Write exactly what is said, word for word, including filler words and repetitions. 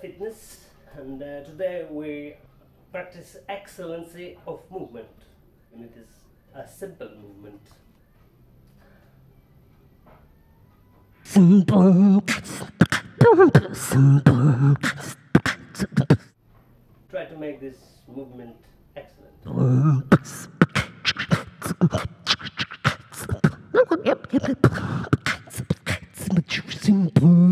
Fitness, and uh, today we practice excellency of movement, and it is a simple movement. Try to make this movement excellent. Simple.